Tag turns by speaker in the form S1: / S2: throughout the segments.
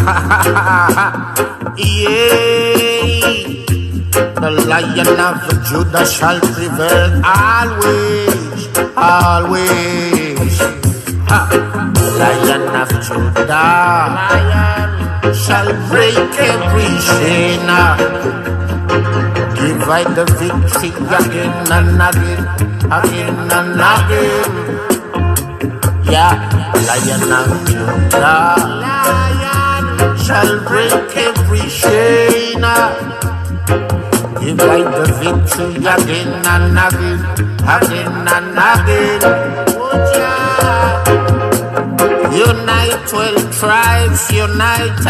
S1: Yea, the Lion of Judah shall prevail always, always. Lion of Judah shall break every chain. Divide the victory again and again, again and again. Yeah, Lion of Judah shall break every chain. Divide the victory again and again, again and again. Unite 12 tribes, unite,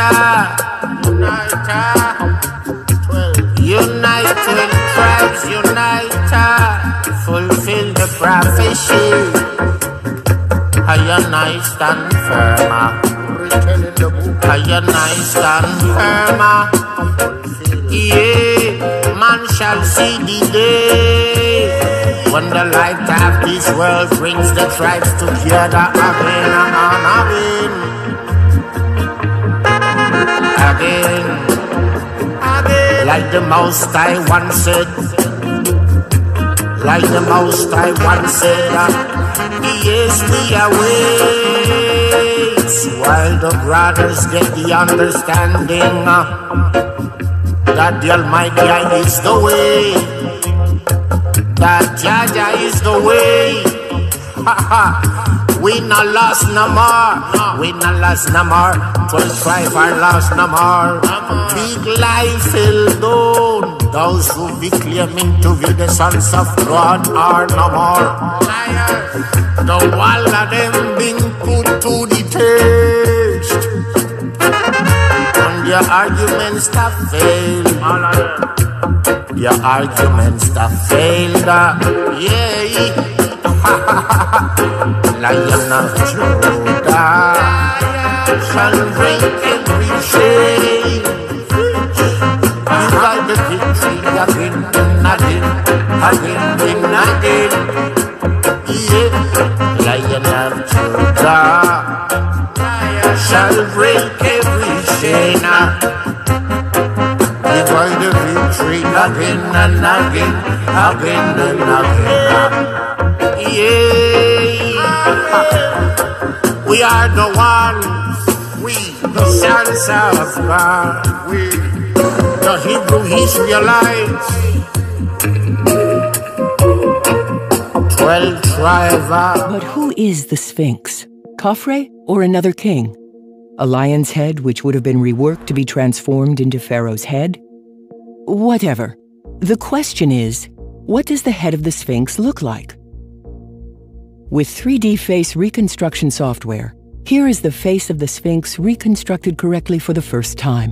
S1: unite 12 tribes, unite, fulfill the prophecy. I and I stand firm. I and I stand firm. Yeah, man shall see the day when the light of this world brings the tribes together again and again. Again, again. Like the Most High once said, like the Most High once said, yes, we await while the brothers get the understanding that the Almighty is the way, that Jaja is the way. We not lost no more, we not lost no more. 12 tribes are lost no more. Big life alone, those who be claiming to be the sons of God are no more. The wall of them being put to the test, and your arguments have failed. Your arguments have failed. Yeah. Lion of Judah shall break every chain. Divide the victory again and again, again and again. Yeah, Lion of Judah shall break every chain. Divide the victory again and again, again and again. Yeah, we are the ones, we the sons of God, we the Hebrew Israelites, 12 tribes.
S2: But who is the Sphinx? Khafre or another king? A lion's head which would have been reworked to be transformed into Pharaoh's head? Whatever. The question is, what does the head of the Sphinx look like? With 3D face reconstruction software, here is the face of the Sphinx reconstructed correctly for the first time.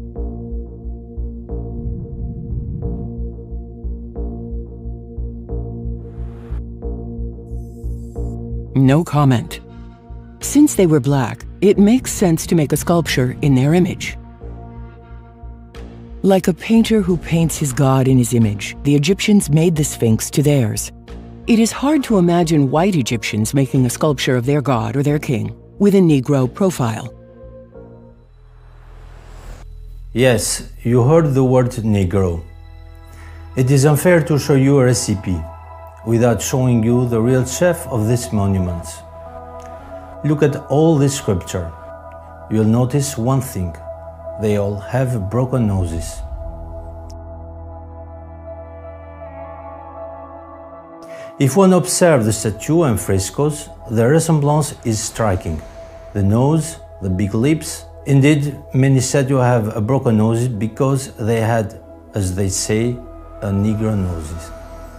S2: No comment. Since they were black, it makes sense to make a sculpture in their image. Like a painter who paints his god in his image, the Egyptians made the Sphinx to theirs. It is hard to imagine white Egyptians making a sculpture of their god or their king with a Negro profile.
S3: Yes, you heard the word Negro. It is unfair to show you a recipe without showing you the real chef of this monument. Look at all this sculpture. You'll notice one thing. They all have broken noses. If one observes the statue and frescoes, the resemblance is striking. The nose, the big lips. Indeed, many statues have a broken nose because they had, as they say, a Negro noses.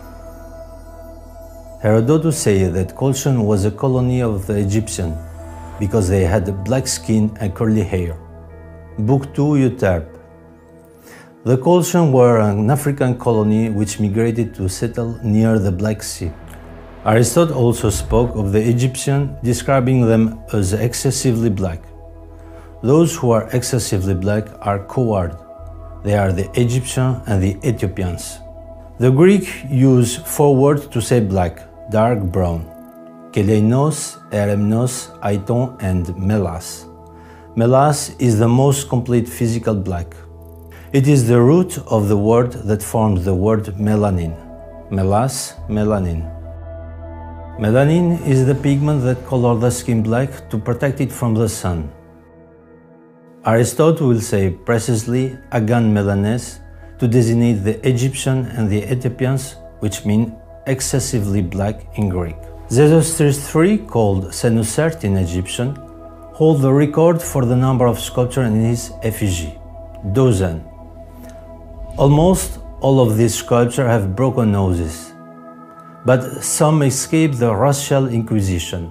S3: Herodotus says that Cushion was a colony of the Egyptians because they had black skin and curly hair. Book 2, Euterpe. The Cushions were an African colony which migrated to settle near the Black Sea. Aristotle also spoke of the Egyptians, describing them as excessively black. Those who are excessively black are cowards. They are the Egyptians and the Ethiopians. The Greek used 4 words to say black, dark brown: keleinos, eremnos, aiton, and melas. Melas is the most complete physical black. It is the root of the word that forms the word melanin. Melas, melanin. Melanin is the pigment that colors the skin black to protect it from the sun. Aristotle will say precisely agan melanes to designate the Egyptian and the Ethiopians, which mean excessively black in Greek. Xerxes III, called Senusert in Egyptian, holds the record for the number of sculptures in his effigy, 12. Almost all of these sculptures have broken noses, but some escape the racial inquisition.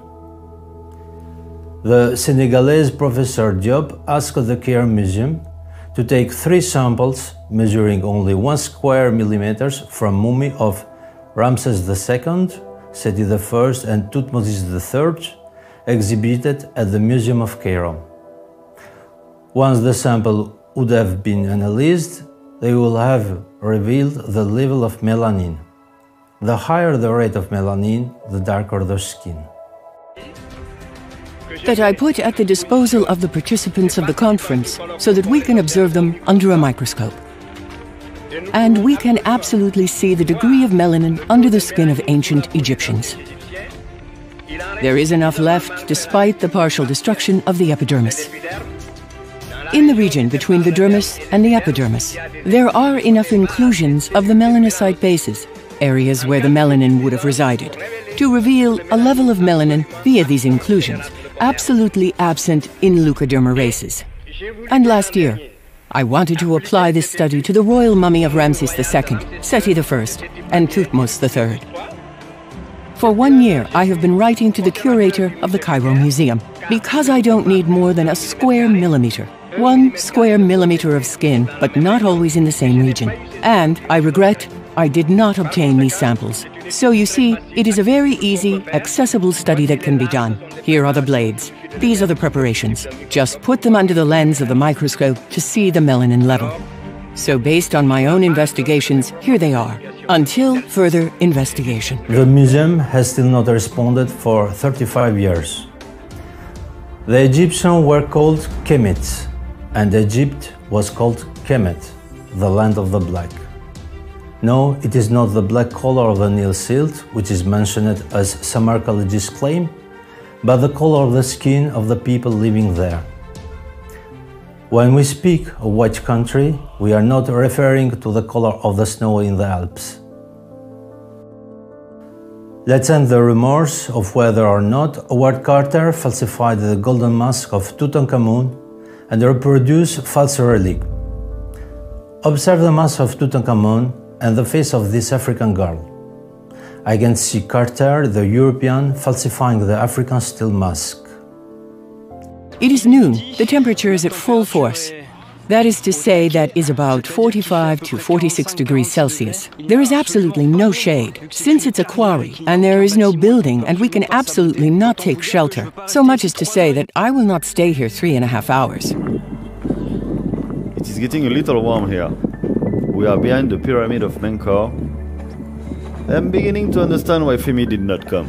S3: The Senegalese Professor Diop asked the Caire Museum to take 3 samples measuring only 1 square millimeters from mummy of Ramses II, Seti I, and Thutmose III, exhibited at the Museum of Cairo. Once the sample would have been analyzed, they will have revealed the level of melanin. The higher the rate of melanin, the darker the skin.
S2: That I put at the disposal of the participants of the conference so that we can observe them under a microscope. And we can absolutely see the degree of melanin under the skin of ancient Egyptians. There is enough left despite the partial destruction of the epidermis. In the region between the dermis and the epidermis, there are enough inclusions of the melanocyte bases, areas where the melanin would have resided, to reveal a level of melanin via these inclusions, absolutely absent in leucoderma races. And last year, I wanted to apply this study to the royal mummy of Ramses II, Seti I, and Thutmose III. For 1 year, I have been writing to the curator of the Cairo Museum, because I don't need more than a square millimeter. 1 square millimeter of skin, but not always in the same region. And I regret I did not obtain these samples. So you see, it is a very easy, accessible study that can be done. Here are the blades. These are the preparations. Just put them under the lens of the microscope to see the melanin level. So based on my own investigations, here they are, until further investigation.
S3: The museum has still not responded for 35 years. The Egyptians were called Kemet, and Egypt was called Kemet, the land of the black. No, it is not the black color of the Nile silt, which is mentioned as some archaeologists claim, but the color of the skin of the people living there. When we speak of white country, we are not referring to the color of the snow in the Alps. Let's end the rumors of whether or not Howard Carter falsified the golden mask of Tutankhamun and reproduced false relic. Observe the mask of Tutankhamun and the face of this African girl. I can see Carter, the European, falsifying the African steel mask.
S2: It is noon. The temperature is at full force. That is to say, that is about 45 to 46 degrees Celsius. There is absolutely no shade, since it's a quarry, and there is no building, and we can absolutely not take shelter. So much as to say that I will not stay here 3.5 hours.
S4: It is getting a little warm here. We are behind the pyramid of Menkaure. I am beginning to understand why Femi did not come.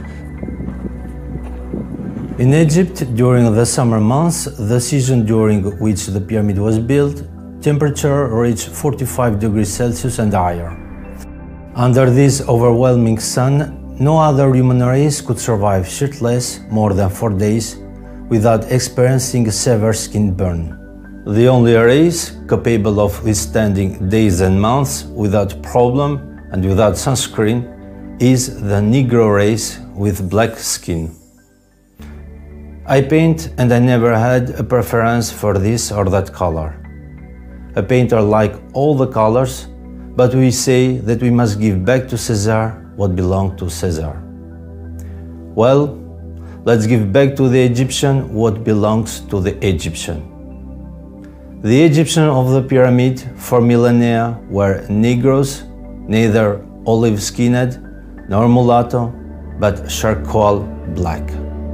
S3: In Egypt, during the summer months, the season during which the pyramid was built, temperature reached 45 degrees Celsius and higher. Under this overwhelming sun, no other human race could survive shirtless more than 4 days without experiencing a severe skin burn. The only race capable of withstanding days and months without problem and without sunscreen is the Negro race with black skin. I paint and I never had a preference for this or that color. A painter likes all the colors, but we say that we must give back to Caesar what belonged to Caesar. Well, let's give back to the Egyptian what belongs to the Egyptian. The Egyptians of the pyramid for millennia were Negroes, neither olive-skinned nor mulatto, but charcoal black.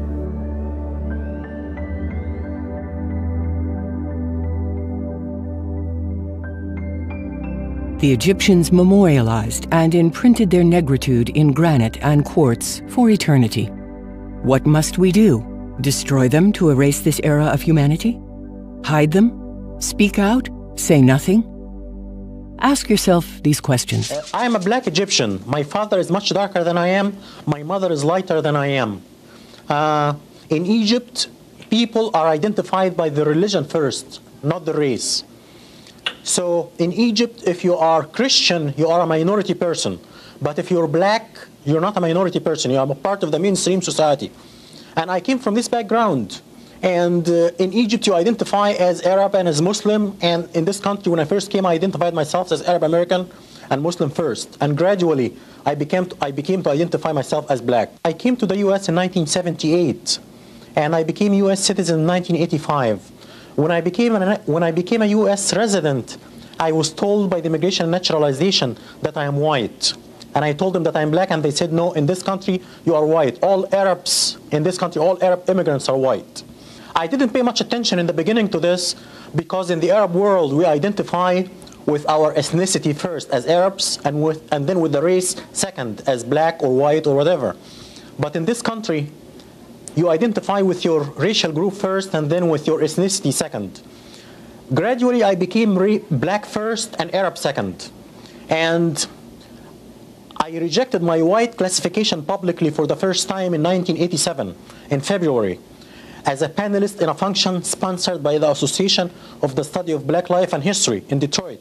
S2: The Egyptians memorialized and imprinted their negritude in granite and quartz for eternity. What must we do? Destroy them to erase this era of humanity? Hide them? Speak out? Say nothing? Ask yourself these questions.
S5: I am a black Egyptian. My father is much darker than I am. My mother is lighter than I am. In Egypt, people are identified by the religion first, not the race. So in Egypt, if you are Christian, you are a minority person. But if you're black, you're not a minority person. You are a part of the mainstream society. And I came from this background. And in Egypt, you identify as Arab and as Muslim. And in this country, when I first came, I identified myself as Arab American and Muslim first. And gradually, I became to identify myself as black. I came to the U.S. in 1978, and I became U.S. citizen in 1985. When I became a U.S. resident, I was told by the Immigration and Naturalization that I am white. And I told them that I'm black, and they said, no, in this country, you are white. All Arabs in this country, all Arab immigrants are white. I didn't pay much attention in the beginning to this, because in the Arab world, we identify with our ethnicity first as Arabs, and then with the race second as black or white or whatever. But in this country, you identify with your racial group first and then with your ethnicity second. Gradually, I became black first and Arab second. And I rejected my white classification publicly for the first time in 1987, in February, as a panelist in a function sponsored by the Association of the Study of Black Life and History in Detroit.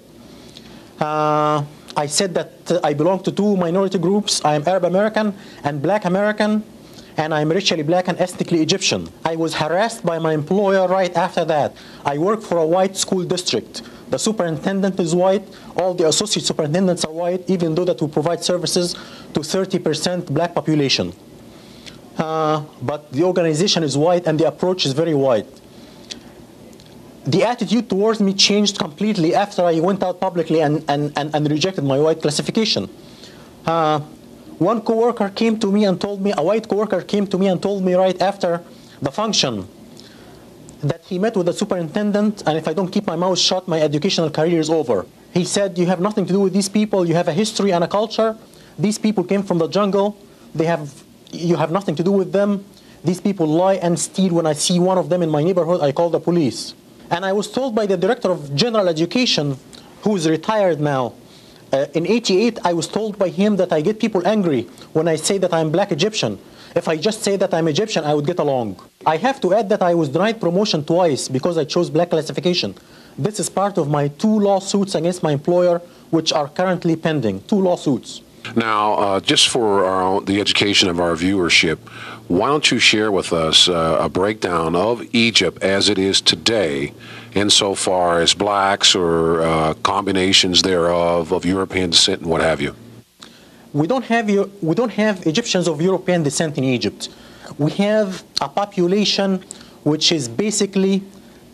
S5: I said that I belong to two minority groups. I am Arab American and Black American, and I'm racially black and ethnically Egyptian. I was harassed by my employer right after that. I work for a white school district. The superintendent is white. All the associate superintendents are white, even though that we provide services to 30% black population. But the organization is white and the approach is very white. The attitude towards me changed completely after I went out publicly and rejected my white classification. One coworker came to me and told me, a white coworker came to me and told me right after the function that he met with the superintendent, and if I don't keep my mouth shut, my educational career is over. He said, you have nothing to do with these people. You have a history and a culture. These people came from the jungle. You have nothing to do with them. These people lie and steal. When I see one of them in my neighborhood, I call the police. And I was told by the director of general education, who is retired now, in '88, I was told by him that I get people angry when I say that I'm black Egyptian. If I just say that I'm Egyptian, I would get along. I have to add that I was denied promotion twice because I chose black classification. This is part of my 2 lawsuits against my employer, which are currently pending. 2 lawsuits.
S6: Now, just for the education of our viewership, why don't you share with us a breakdown of Egypt as it is today, insofar as blacks or combinations thereof of European descent and what have you?
S5: We don't have Egyptians of European descent in Egypt. We have a population which is basically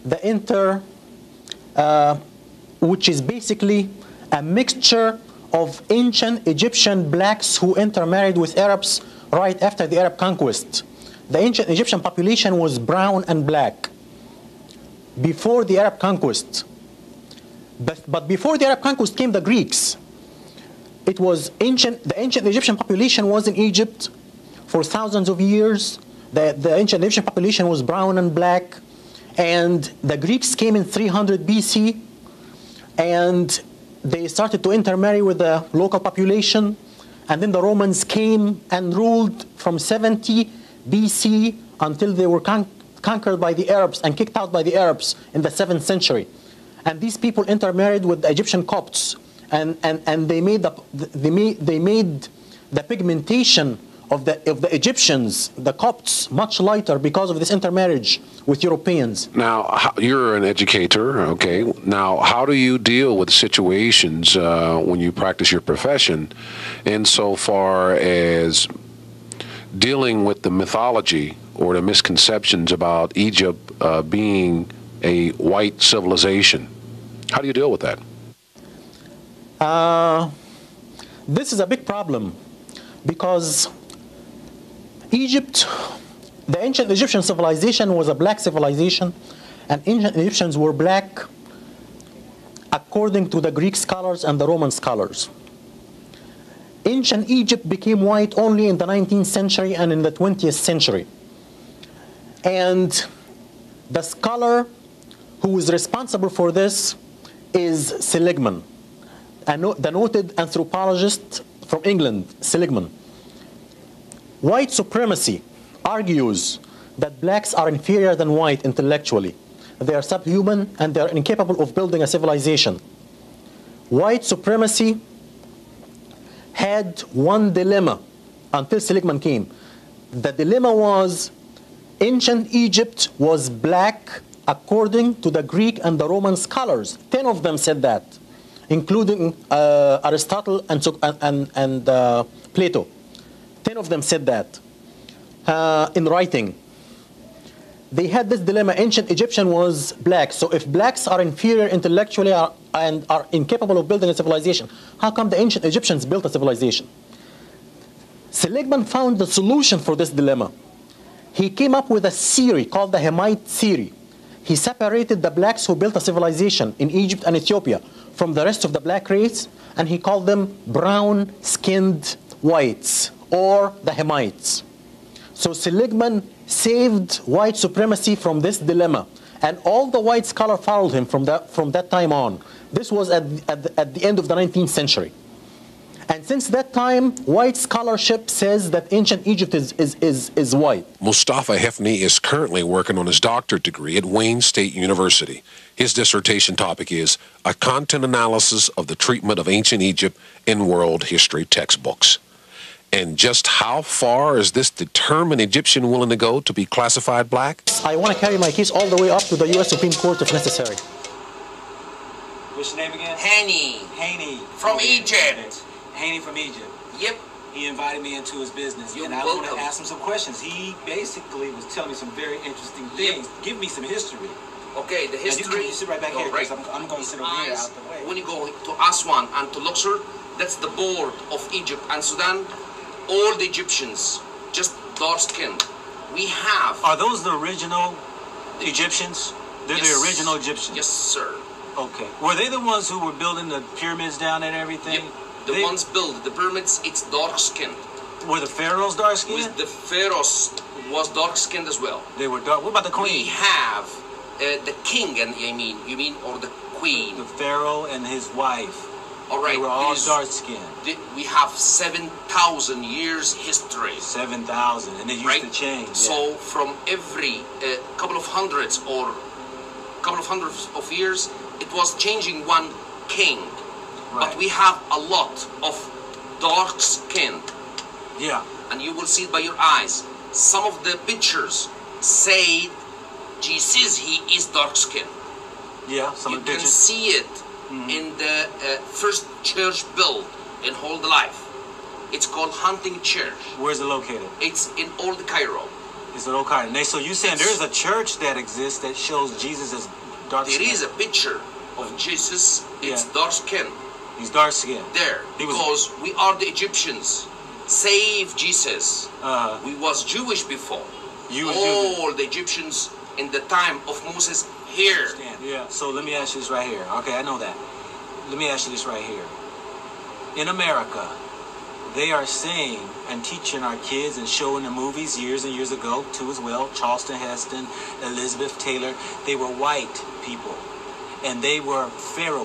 S5: a mixture of ancient Egyptian blacks who intermarried with Arabs right after the Arab conquest. The ancient Egyptian population was brown and black before the Arab conquest. But before the Arab conquest came the Greeks. It was the ancient Egyptian population was in Egypt for thousands of years. The ancient Egyptian population was brown and black. And the Greeks came in 300 BC. And they started to intermarry with the local population. And then the Romans came and ruled from 70 BC until they were conquered by the Arabs and kicked out by the Arabs in the 7th century. And these people intermarried with the Egyptian Copts. And they made the pigmentation of the Egyptians, the Copts, much lighter because of this intermarriage with Europeans.
S6: Now, you're an educator, okay? Now, how do you deal with situations when you practice your profession insofar as dealing with the mythology or the misconceptions about Egypt being a white civilization? How do you deal with that?
S5: This is a big problem because Egypt, the ancient Egyptian civilization was a black civilization, and ancient Egyptians were black according to the Greek scholars and the Roman scholars. Ancient Egypt became white only in the 19th century and in the 20th century. And the scholar who is responsible for this is Seligman, the noted anthropologist from England, Seligman. White supremacy argues that blacks are inferior than white intellectually. They are subhuman and they are incapable of building a civilization. White supremacy had one dilemma until Seligman came. The dilemma was ancient Egypt was black according to the Greek and the Roman scholars. 10 of them said that, including Aristotle and Plato. 10 of them said that in writing. They had this dilemma. Ancient Egyptian was black. So if blacks are inferior intellectually and are incapable of building a civilization, how come the ancient Egyptians built a civilization? Seligman found the solution for this dilemma. He came up with a theory called the Hemite theory. He separated the blacks who built a civilization in Egypt and Ethiopia from the rest of the black race, and he called them brown-skinned whites, or the Hemites. So Seligman saved white supremacy from this dilemma, and all the white scholars followed him from that time on. This was at the end of the 19th century. And since that time, white scholarship says that ancient Egypt is white.
S6: Mustafa Hefni is currently working on his doctorate degree at Wayne State University. His dissertation topic is a content analysis of the treatment of ancient Egypt in world history textbooks. And just how far is this determined Egyptian willing to go to be classified black?
S5: I want to carry my case all the way up to the U.S. Supreme Court if necessary.
S7: What's your name again?
S8: Haney.
S7: Haney.
S8: From Egypt.
S7: Haney from Egypt.
S8: Yep.
S7: He invited me into his business,
S8: You're
S7: and I want to
S8: welcome.
S7: ask him some questions. He basically was telling me some very interesting things. Give me some history.
S8: Okay, the
S7: Now,
S8: history.
S7: you sit right back here,
S8: right.
S7: because I'm going to sit over here out the way.
S8: When you go to Aswan and to Luxor, that's the board of Egypt and Sudan. All the Egyptians, just dark-skinned. We have.
S7: Are those the original Egyptians? They're
S8: Yes.
S7: the original Egyptians?
S8: Yes, sir.
S7: Okay. Were they the ones who were building the pyramids down and everything?
S8: Yep. The ones built the pyramids, it's dark-skinned.
S7: Were the pharaohs dark skinned?
S8: With the pharaohs was dark-skinned as well.
S7: They were dark. What about the
S8: We
S7: queen?
S8: have the king, and you mean, or the queen.
S7: The pharaoh and his wife.
S8: All right.
S7: They were all
S8: this-
S7: dark skinned.
S8: We have 7,000 years history.
S7: 7,000, and it used
S8: Right.
S7: to change.
S8: So from every couple of hundreds or couple of hundreds of years, it was changing one king.
S7: Right.
S8: But we have a lot of dark skin,
S7: Yeah.
S8: and you will see it by your eyes. Some of the pictures say Jesus, he is dark skinned.
S7: Yeah. Some
S8: You
S7: of the
S8: can
S7: pictures.
S8: see it in the first church built in whole life. It's called Hunting Church.
S7: Where's it located?
S8: It's in Old Cairo.
S7: It's an old car. So you're saying there's a church that exists that shows Jesus as dark
S8: There
S7: skinned?
S8: is a picture of Jesus. It's
S7: Yeah.
S8: dark skin
S7: He's dark skinned.
S8: there
S7: He was-
S8: because we are the Egyptians. Save Jesus.
S7: Uh,
S8: We was Jewish before.
S7: You was Jewish.
S8: All the Egyptians in the time of Moses here.
S7: Yeah. So let me ask you this right here. Okay, I know that. Let me ask you this right here. In America, they are saying and teaching our kids and showing the movies years and years ago too as well. Charleston Heston, Elizabeth Taylor, they were white people, and they were Pharaoh.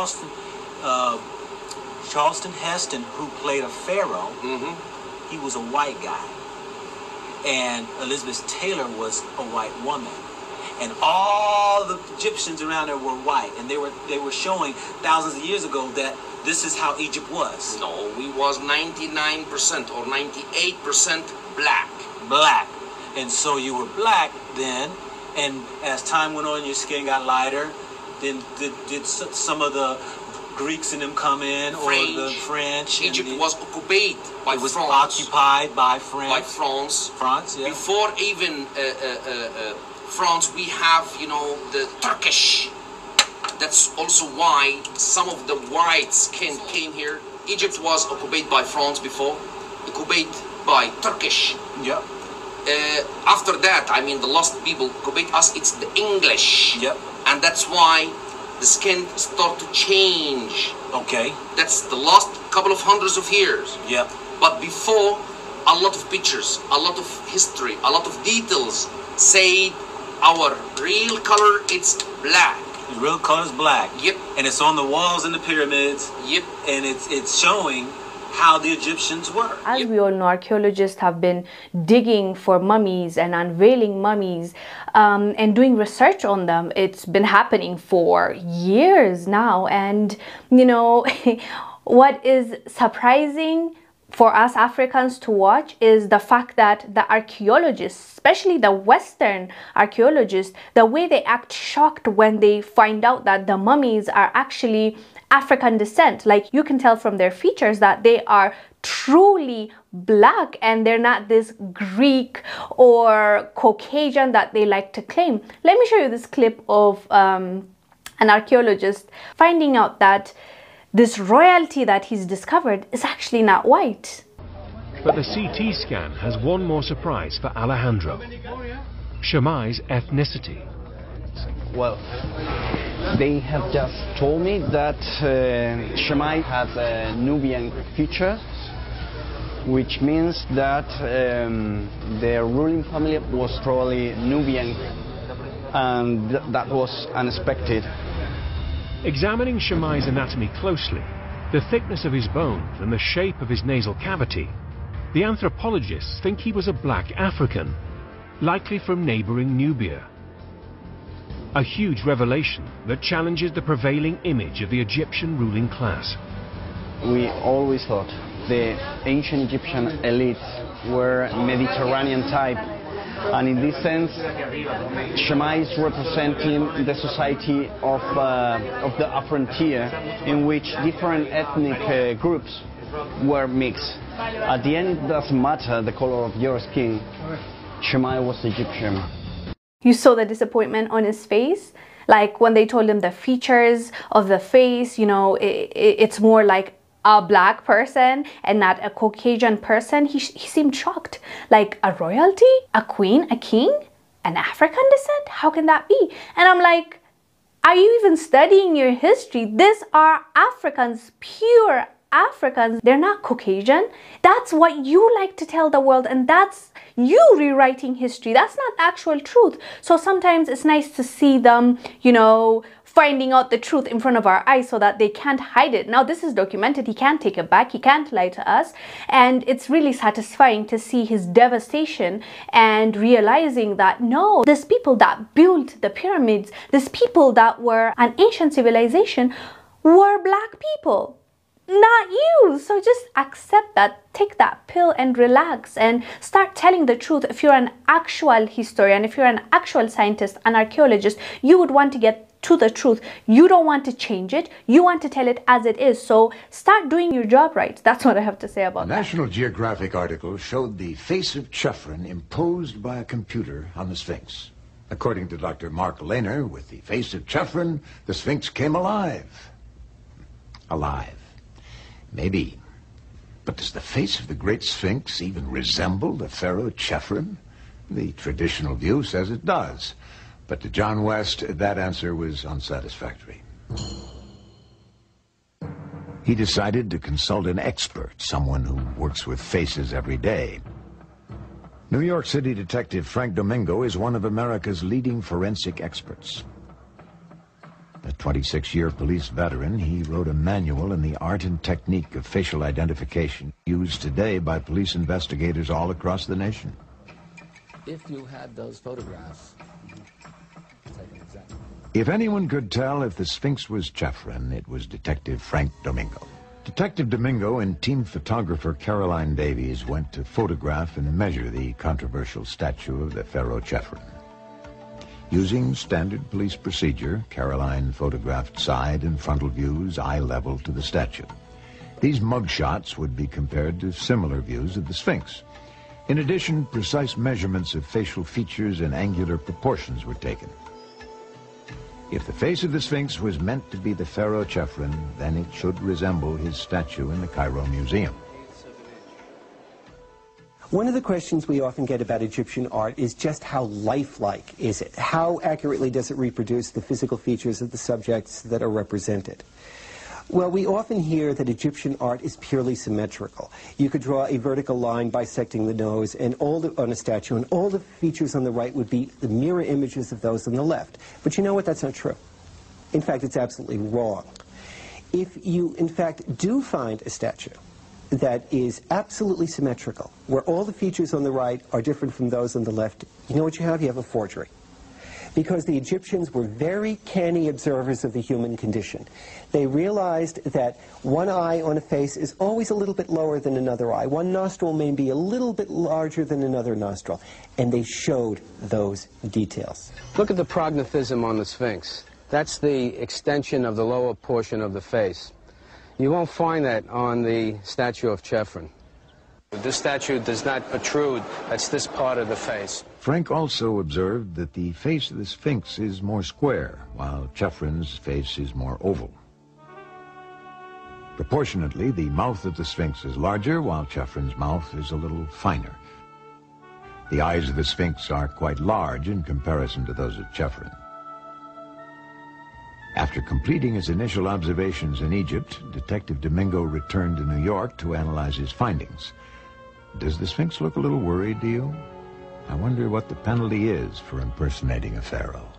S7: Charleston Heston, who played a Pharaoh, he was a white guy, and Elizabeth Taylor was a white woman. And all the Egyptians around there were white, and they were showing thousands of years ago that this is how Egypt was.
S8: No, we was 99% or 98% black.
S7: Black. And so you were black then, and as time went on, your skin got lighter. Then did some of the Greeks and them come in, or the French?
S8: Egypt was occupied by
S7: it was
S8: France.
S7: occupied by French.
S8: By France.
S7: France, yeah.
S8: Before even France, we have, the Turkish. That's also why some of the white skin came here. Egypt was occupied by France before, occupied by Turkish.
S7: Yep.
S8: After that, the lost people occupied us, it's the English.
S7: Yep.
S8: And that's why the skin start to change.
S7: Okay.
S8: That's the last couple of hundreds of years.
S7: Yep.
S8: But before, a lot of pictures, a lot of history, a lot of details say our real color, it's black.
S7: The real color is black.
S8: Yep.
S7: And it's on the walls in the pyramids.
S8: Yep.
S7: And it's showing how the Egyptians were.
S9: As we all know, archaeologists have been digging for mummies and unveiling mummies and doing research on them. It's been happening for years now. And, you know, what is surprising for us Africans to watch is the fact that the archaeologists, especially the Western archaeologists, the way they act shocked when they find out that the mummies are actually African descent. Like, you can tell from their features that they are truly black and they're not this Greek or Caucasian that they like to claim. Let me show you this clip of an archaeologist finding out that this royalty that he's discovered is actually not white.
S10: But the CT scan has one more surprise for Alejandro: Shammai's ethnicity.
S11: Well, they have just told me that Shammai has a Nubian feature, which means that their ruling family was probably Nubian, and that was unexpected.
S10: Examining Shammai's anatomy closely, the thickness of his bones and the shape of his nasal cavity, the anthropologists think he was a black African, likely from neighboring Nubia. A huge revelation that challenges the prevailing image of the Egyptian ruling class.
S11: We always thought the ancient Egyptian elites were Mediterranean type, and in this sense, Shammai is representing the society of the frontier, in which different ethnic groups were mixed. At the end, it doesn't matter the color of your skin. Shammai was Egyptian.
S9: You saw the disappointment on his face. Like when they told him the features of the face, you know, it's more like a black person and not a Caucasian person. He seemed shocked. Like, a royalty? A queen? A king? An African descent? How can that be? And I'm like, are you even studying your history? These are Africans, pure Africans. They're not Caucasian. That's what you like to tell the world, and that's you rewriting history. That's not actual truth. So sometimes it's nice to see them, you know, finding out the truth in front of our eyes so that they can't hide it. Now this is documented. He can't take it back. He can't lie to us. And it's really satisfying to see his devastation and realizing that no, these people that built the pyramids, these people that were an ancient civilization were black people, not you. So just accept that, take that pill and relax and start telling the truth. If you're an actual historian, if you're an actual scientist, an archaeologist, you would want to get to the truth. You don't want to change it. You want to tell it as it is. So start doing your job right. That's what I have to say about that.
S12: A National Geographic article showed the face of Chephren imposed by a computer on the Sphinx. According to Dr. Mark Lehner, with the face of Chephren, the Sphinx came alive. Alive. Maybe. But does the face of the Great Sphinx even resemble the Pharaoh Chephren? The traditional view says it does. But to John West, that answer was unsatisfactory. He decided to consult an expert, someone who works with faces every day. New York City detective Frank Domingo is one of America's leading forensic experts. A 26-year police veteran, he wrote a manual in the art and technique of facial identification used today by police investigators all across the nation.
S13: If you had those photographs,
S12: if anyone could tell if the Sphinx was Chephren, it was Detective Frank Domingo. Detective Domingo and team photographer Caroline Davies went to photograph and measure the controversial statue of the Pharaoh Chephren. Using standard police procedure, Caroline photographed side and frontal views eye level to the statue. These mug shots would be compared to similar views of the Sphinx. In addition, precise measurements of facial features and angular proportions were taken. If the face of the Sphinx was meant to be the Pharaoh Chephren, then it should resemble his statue in the Cairo Museum.
S14: One of the questions we often get about Egyptian art is just how lifelike is it? How accurately does it reproduce the physical features of the subjects that are represented? Well, we often hear that Egyptian art is purely symmetrical. You could draw a vertical line bisecting the nose and on a statue, and all the features on the right would be the mirror images of those on the left. But you know what? That's not true. In fact, it's absolutely wrong. If you, in fact, do find a statue that is absolutely symmetrical, where all the features on the right are different from those on the left, you know what you have? You have a forgery. Because the Egyptians were very canny observers of the human condition. They realized that one eye on a face is always a little bit lower than another eye. One nostril may be a little bit larger than another nostril. And they showed those details.
S15: Look at the prognathism on the Sphinx. That's the extension of the lower portion of the face. You won't find that on the statue of Chephren. This statue does not protrude. That's this part of the face.
S12: Frank also observed that the face of the Sphinx is more square, while Chepren's face is more oval. Proportionately, the mouth of the Sphinx is larger, while Chepren's mouth is a little finer. The eyes of the Sphinx are quite large in comparison to those of Chephren. After completing his initial observations in Egypt, Detective Domingo returned to New York to analyze his findings. Does the Sphinx look a little worried to you? I wonder what the penalty is for impersonating a pharaoh.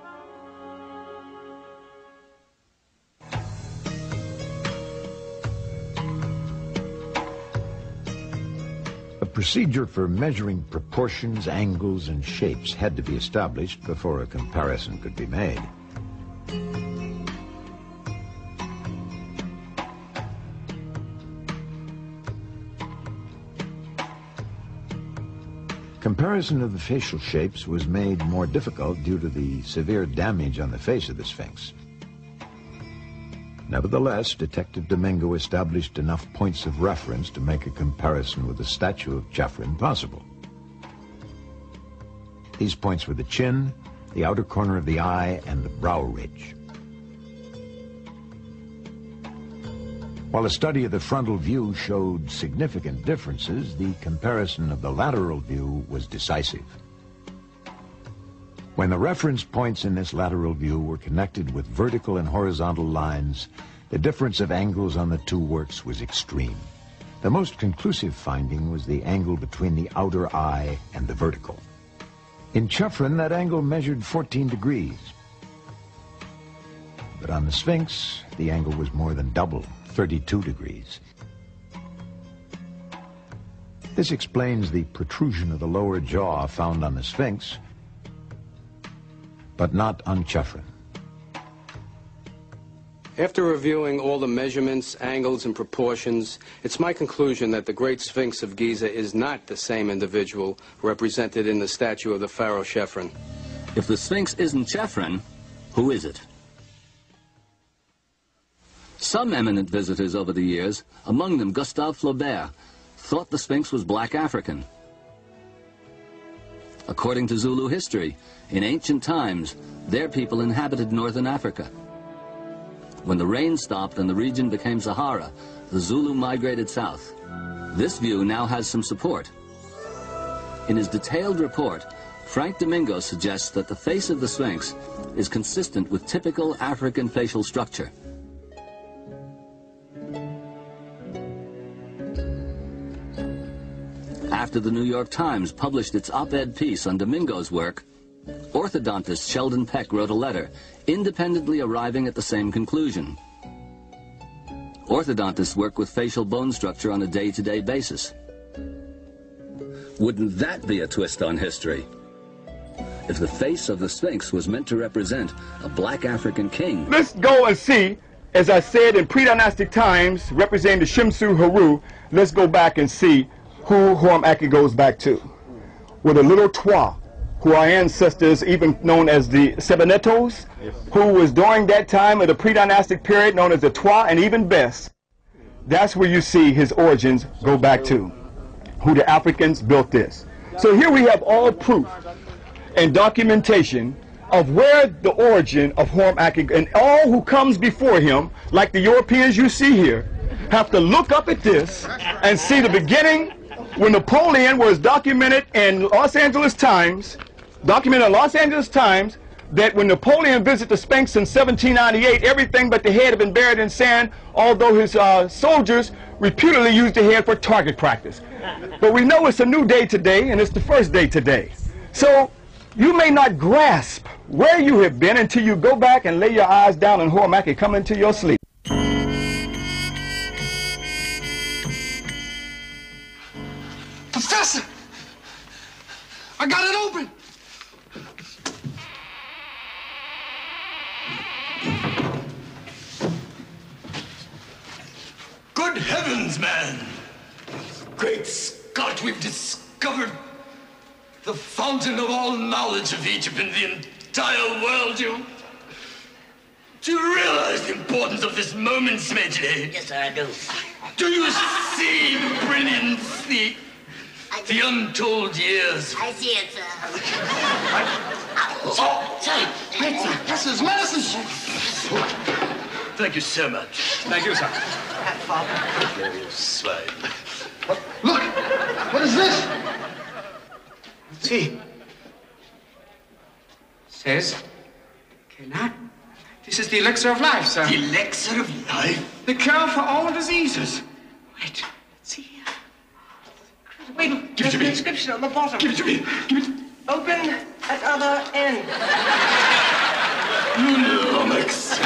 S12: A procedure for measuring proportions, angles, and shapes had to be established before a comparison could be made. Comparison of the facial shapes was made more difficult due to the severe damage on the face of the Sphinx. Nevertheless, Detective Domingo established enough points of reference to make a comparison with the statue of Chephren possible. These points were the chin, the outer corner of the eye, and the brow ridge. While a study of the frontal view showed significant differences, the comparison of the lateral view was decisive. When the reference points in this lateral view were connected with vertical and horizontal lines, the difference of angles on the two works was extreme. The most conclusive finding was the angle between the outer eye and the vertical. In Chephren, that angle measured 14 degrees. But on the Sphinx, the angle was more than double, 32 degrees. This explains the protrusion of the lower jaw found on the Sphinx, but not on Chephren.
S15: After reviewing all the measurements, angles, and proportions, it's my conclusion that the Great Sphinx of Giza is not the same individual represented in the statue of the Pharaoh Chephren.
S16: If the Sphinx isn't Chephren, who is it? Some eminent visitors over the years, among them Gustave Flaubert, thought the Sphinx was black African. According to Zulu history, in ancient times, their people inhabited northern Africa. When the rain stopped and the region became Sahara, the Zulu migrated south. This view now has some support. In his detailed report, Frank Domingo suggests that the face of the Sphinx is consistent with typical African facial structure. After the New York Times published its op-ed piece on Domingo's work, orthodontist Sheldon Peck wrote a letter, independently arriving at the same conclusion. Orthodontists work with facial bone structure on a day-to-day basis. Wouldn't that be a twist on history? If the face of the Sphinx was meant to represent a black African king...
S17: Let's go and see, as I said in pre-dynastic times, representing the Shimsu Haru, let's go back and see who Horm-Aki goes back to. With a little Twa, who our ancestors, even known as the Sebenetos, who was during that time of the pre-dynastic period known as the Twa and even Bes. That's where you see his origins go back to, who the Africans built this. So here we have all proof and documentation of where the origin of Horm-Aki, and all who comes before him, like the Europeans you see here, have to look up at this and see the beginning when Napoleon was documented in Los Angeles Times, that when Napoleon visited the Sphinx in 1798, everything but the head had been buried in sand, although his soldiers reputedly used the head for target practice. But we know it's a new day today, and it's the first day today. So you may not grasp where you have been until you go back and lay your eyes down on Hormak and come into your sleep.
S18: Professor! I got it open! Good heavens, man! Great Scott, we've discovered the fountain of all knowledge of Egypt in the entire world. Do you realize the importance of this moment, Smedley?
S19: Yes, sir, I do.
S18: Do you see the brilliance, the untold years?
S19: I see it, sir.
S18: Oh, sorry. This is medicine. Thank you so much. Thank you, sir. You slave. Look! What is this? See. Says, cannot. This is the elixir of life, sir. The elixir of life? The cure for all diseases. Wait. Let's see here. Wait, give it to me. Inscription on the bottom. Give it to me. Give it.
S20: Open at other end.
S18: Lumix.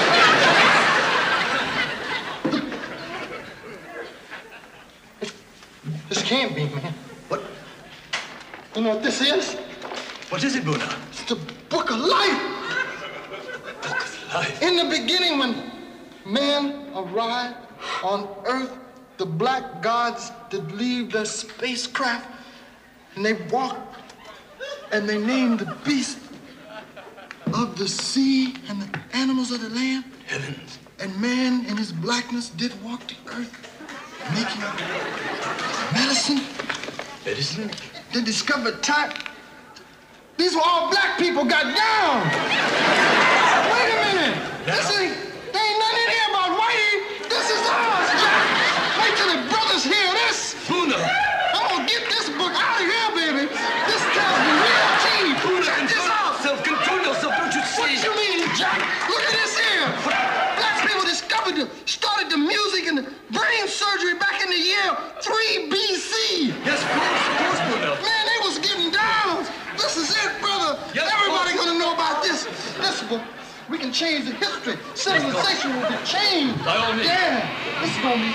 S18: This can't be, man. What? You know what this is? What is it, Buddha? It's the Book of Life. Book of Life. In the beginning, when man arrived on Earth, the black gods did leave their spacecraft, and they walked, and they named the beasts of the sea and the animals of the land. Heavens. And man in his blackness did walk the earth, making medicine. Medicine? They discovered time. These were all black people got down. Wait a minute. This ain't, there ain't nothing in here about whitey. This is ours, Jack. Wait till the brothers hear this. Puna. I'm gonna get this book out of here, baby. This tells the real tea. Puna, control yourself, don't you see? What you mean, Jack? Look at this here. Black people started the music and the brain surgery back in the year 3 BC. Yes, of course, Puna. Man, they was getting down. This is it, brother. Yes, everybody gonna know about this. Listen, we can change the history. Civilization will be changed. By all means. Yeah, this is gonna be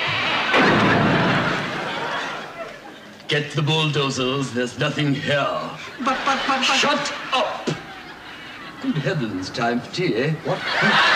S18: it. Get the bulldozers. There's nothing here. But. Shut up. Good heavens, time for tea, eh? What?